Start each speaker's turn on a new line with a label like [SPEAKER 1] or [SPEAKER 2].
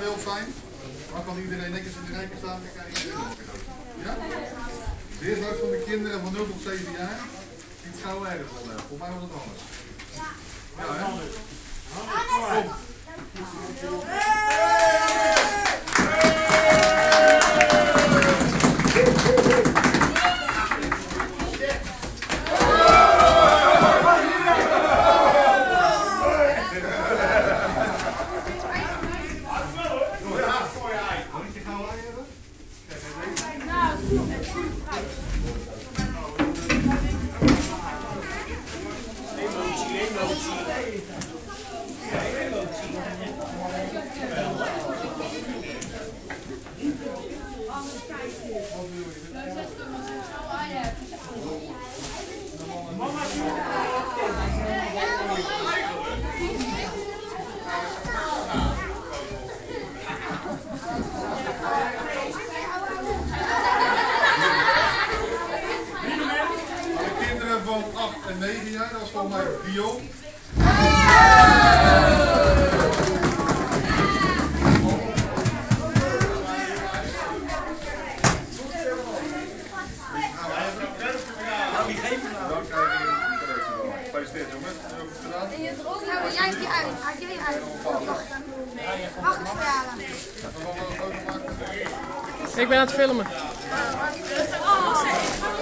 [SPEAKER 1] beeld zijn? Maar kan iedereen netjes in de rijken staan en kijken? Ja? De eerste van de kinderen van 0 tot 7 jaar. Die het gauw ergens wel hebben. Voor mij was het anders. Ja, hè? Kom. Van 8 en 9 jaar, dat is volgens mij Bio. Gefeliciteerd jongens, heb je ook goed gedaan?
[SPEAKER 2] Jij hebt die uit, haal jij uit. Mag het verhalen?
[SPEAKER 3] Ik ben aan het filmen.